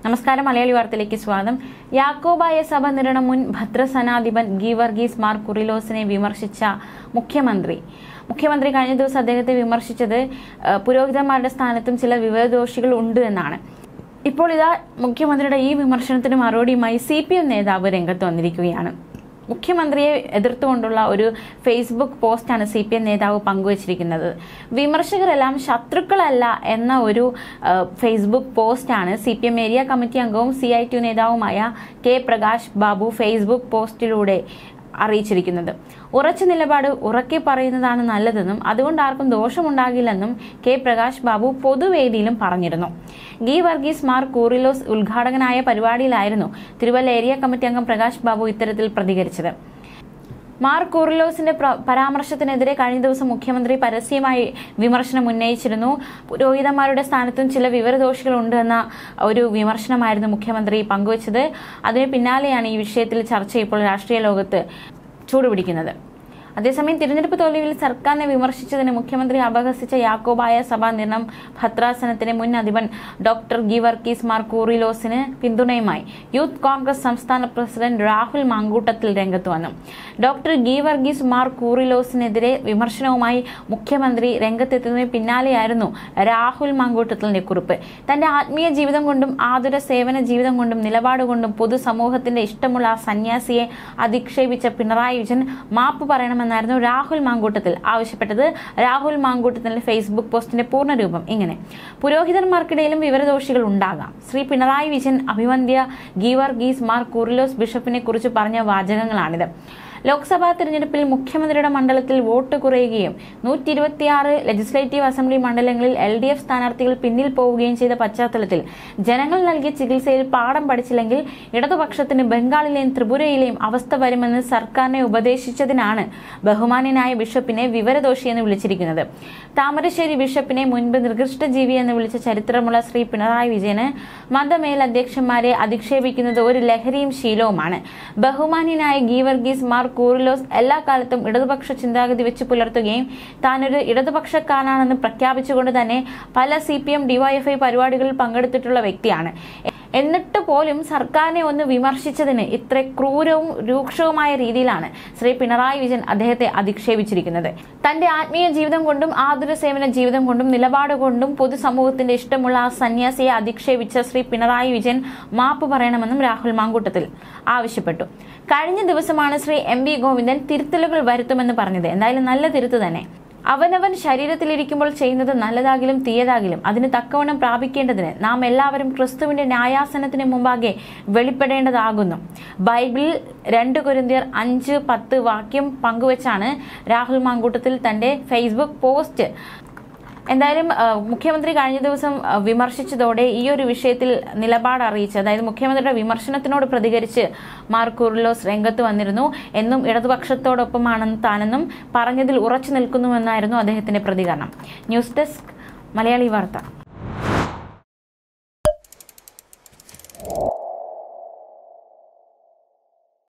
നമസ്കാരം. മലയാളി വാർത്തയിലേക്ക് സ്വാഗതം. യാക്കോബായ സഭ നിർണ മുൻ ഭദ്രസനാധിപൻ ഗീവർഗീസ് മാർ കുറിലോസിനെ വിമർശിച്ച മുഖ്യമന്ത്രി കഴിഞ്ഞ ദിവസം അദ്ദേഹത്തെ വിമർശിച്ചത് പുരോഹിതന്മാരുടെ സ്ഥാനത്തും ചില വിവരദോഷികൾ ഉണ്ട് എന്നാണ്. ഇപ്പോൾ ഇതാ മുഖ്യമന്ത്രിയുടെ ഈ വിമർശനത്തിന് മറുപടിയുമായി CPM നേതാവ് രംഗത്ത് വന്നിരിക്കുകയാണ്. മുഖ്യമന്ത്രിയെ എതിർത്തുകൊണ്ടുള്ള ഒരു ഫേസ്ബുക്ക് പോസ്റ്റാണ് CPM നേതാവ് പങ്കുവച്ചിരിക്കുന്നത്. വിമർശകരെല്ലാം ശത്രുക്കളല്ല എന്ന ഒരു ഫേസ്ബുക്ക് പോസ്റ്റാണ് CPM ഏരിയ കമ്മിറ്റി അംഗവും CITU നേതാവുമായ K പ്രകാശ് ബാബു ഫേസ്ബുക്ക് പോസ്റ്റിലൂടെ അറിയിച്ചിരിക്കുന്നത്. ഉറച്ച നിലപാട് ഉറക്കെ പറയുന്നതാണ് നല്ലതെന്നും അതുകൊണ്ട് ആർക്കും ദോഷമുണ്ടാകില്ലെന്നും K പ്രകാശ് ബാബു പൊതുവേദിയിലും പറഞ്ഞിരുന്നു. ഗീവർഗീസ് മാർ കൂറിലോസ് ഉദ്ഘാടകനായ പരിപാടിയിലായിരുന്നു തിരുവല്ല ഏരിയ കമ്മിറ്റി അംഗം പ്രകാശ് ബാബു ഇത്തരത്തിൽ പ്രതികരിച്ചത്. മാർ കൂറിലോസിന്റെ പരാമർശത്തിനെതിരെ കഴിഞ്ഞ ദിവസം മുഖ്യമന്ത്രി പരസ്യമായി വിമർശനം ഉന്നയിച്ചിരുന്നു. പുരോഹിതന്മാരുടെ സ്ഥാനത്തും ചില വിവരദോഷികളുണ്ട് എന്ന ഒരു വിമർശനമായിരുന്നു മുഖ്യമന്ത്രി പങ്കുവച്ചത്. അതിന് പിന്നാലെയാണ് ഈ വിഷയത്തിൽ ചർച്ച ഇപ്പോൾ രാഷ്ട്രീയ ലോകത്ത് ചൂടുപിടിക്കുന്നത്. അതേസമയം തിരഞ്ഞെടുപ്പ് തോൽവിയിൽ സർക്കാരിനെ വിമർശിച്ചതിന് മുഖ്യമന്ത്രി അപഹസിച്ച യാക്കോബായ സഭാ നിർണം ഭദ്രാസനത്തിന് മുൻ അധിപൻ ഡോക്ടർ ഗീവർഗീസ് മാർ കൂറിലോസിന് പിന്തുണയുമായി യൂത്ത് കോൺഗ്രസ് സംസ്ഥാന പ്രസിഡന്റ് രാഹുൽ മാങ്കൂട്ടത്തിൽ രംഗത്ത് വന്നു. ഡോക്ടർ ഗീവർഗീസ് മാർ കൂറിലോസിനെതിരെ വിമർശനവുമായി മുഖ്യമന്ത്രി രംഗത്തെത്തുന്നതിന് പിന്നാലെയായിരുന്നു രാഹുൽ മാങ്കൂട്ടത്തിലിന്റെ കുറിപ്പ്. തന്റെ ആത്മീയ ജീവിതം കൊണ്ടും ആതുര സേവന ജീവിതം കൊണ്ടും നിലപാടുകൊണ്ടും പൊതുസമൂഹത്തിന്റെ ഇഷ്ടമുള്ള ആ സന്യാസിയെ അധിക്ഷേപിച്ച പിണറായി വിജയൻ മാപ്പ് പറയണമെന്നായിരുന്നു രാഹുൽ മാങ്കൂട്ടത്തിൽ ആവശ്യപ്പെട്ടത്. രാഹുൽ മാങ്കൂട്ടത്തിന്റെ ഫേസ്ബുക്ക് പോസ്റ്റിന്റെ പൂർണ്ണരൂപം ഇങ്ങനെ: പുരോഹിതന്മാർക്കിടയിലും വിവരദോഷികൾ ഉണ്ടാകാം. ശ്രീ പിണറായി വിജയൻ അഭിവന്ദ്യ ഗീവർഗീസ് മാർ കൂറിലോസ് ബിഷപ്പിനെ കുറിച്ച് പറഞ്ഞ വാചകങ്ങളാണിത്. ലോക്സഭാ തെരഞ്ഞെടുപ്പിൽ മുഖ്യമന്ത്രിയുടെ മണ്ഡലത്തിൽ വോട്ട് കുറയുകയും 126 ലെജിസ്ലേറ്റീവ് അസംബ്ലി മണ്ഡലങ്ങളിൽ LDF സ്ഥാനാർത്ഥികൾ പിന്നിൽ പോവുകയും ചെയ്ത പശ്ചാത്തലത്തിൽ ജനങ്ങൾ നൽകിയ ചികിത്സയിൽ പാഠം പഠിച്ചില്ലെങ്കിൽ ഇടതുപക്ഷത്തിന് ബംഗാളിലെയും ത്രിപുരയിലെയും അവസ്ഥ വരുമെന്ന് സർക്കാരിനെ ഉപദേശിച്ചതിനാണ് ബഹുമാന്യനായ ബിഷപ്പിനെ വിവരദോഷി എന്ന് വിളിച്ചിരിക്കുന്നത്. താമരശ്ശേരി ബിഷപ്പിനെ മുൻപ് നികൃഷ്ട ജീവി എന്ന് വിളിച്ച ചരിത്രമുള്ള ശ്രീ പിണറായി വിജയന് മതമേലധ്യക്ഷന്മാരെ അധിക്ഷേപിക്കുന്നത് ഒരു ലഹരിയും ശീലവുമാണ്. ബഹുമാന്യനായ ഗീവർഗീസ് മാർ കൂറിലോസ് എല്ലാ കാലത്തും ഇടതുപക്ഷ ചിന്താഗതി വെച്ച് പുലർത്തുകയും താനൊരു ഇടതുപക്ഷക്കാരനാണെന്ന് പ്രഖ്യാപിച്ചുകൊണ്ട് തന്നെ പല CPM DYFI പരിപാടികളിൽ പങ്കെടുത്തിട്ടുള്ള വ്യക്തിയാണ്. എന്നിട്ട് പോലും സർക്കാരിനെ ഒന്ന് വിമർശിച്ചതിന് ഇത്ര ക്രൂരവും രൂക്ഷവുമായ രീതിയിലാണ് ശ്രീ പിണറായി വിജയൻ അദ്ദേഹത്തെ അധിക്ഷേപിച്ചിരിക്കുന്നത്. തന്റെ ആത്മീയ ജീവിതം കൊണ്ടും ആതുര സേവന ജീവിതം കൊണ്ടും നിലപാട് കൊണ്ടും പൊതുസമൂഹത്തിന്റെ ഇഷ്ടമുള്ള ആ സന്യാസിയെ അധിക്ഷേപിച്ച ശ്രീ പിണറായി വിജയൻ മാപ്പ് പറയണമെന്നും രാഹുൽ മാങ്കൂട്ടത്തിൽ ആവശ്യപ്പെട്ടു. കഴിഞ്ഞ ദിവസമാണ് ശ്രീ MV ഗോവിന്ദൻ തിരുത്തലുകൾ വരുത്തുമെന്ന് പറഞ്ഞത്. എന്തായാലും നല്ല തിരുത്ത് തന്നെ. അവനവൻ ശരീരത്തിലിരിക്കുമ്പോൾ ചെയ്യുന്നത് നല്ലതാകിലും തീയതാകിലും അതിന് തക്കവണ്ണം പ്രാപിക്കേണ്ടതിന് നാം എല്ലാവരും ക്രിസ്തുവിന്റെ ന്യായാസനത്തിന് മുമ്പാകെ വെളിപ്പെടേണ്ടതാകുന്നു. ബൈബിളിൽ 2 കൊരിന്ത്യർ 5:10 വാക്യം പങ്കുവച്ചാണ് രാഹുൽ മാങ്കൂട്ടത്തിൽ തന്റെ ഫേസ്ബുക്ക് പോസ്റ്റ്. എന്തായാലും മുഖ്യമന്ത്രി കഴിഞ്ഞ ദിവസം വിമർശിച്ചതോടെ ഈ ഒരു വിഷയത്തിൽ നിലപാട് അറിയിച്ച്, അതായത് മുഖ്യമന്ത്രിയുടെ വിമർശനത്തിനോട് പ്രതികരിച്ച് മാർ കൂറിലോസ് രംഗത്ത് വന്നിരുന്നു. എന്നും ഇടതുപക്ഷത്തോടൊപ്പമാണെന്ന് താനെന്നും പറഞ്ഞതിൽ ഉറച്ചു നിൽക്കുന്നുവെന്നായിരുന്നു അദ്ദേഹത്തിന്റെ പ്രതികരണം. ന്യൂസ് ഡെസ്ക് മലയാളി വാർത്ത.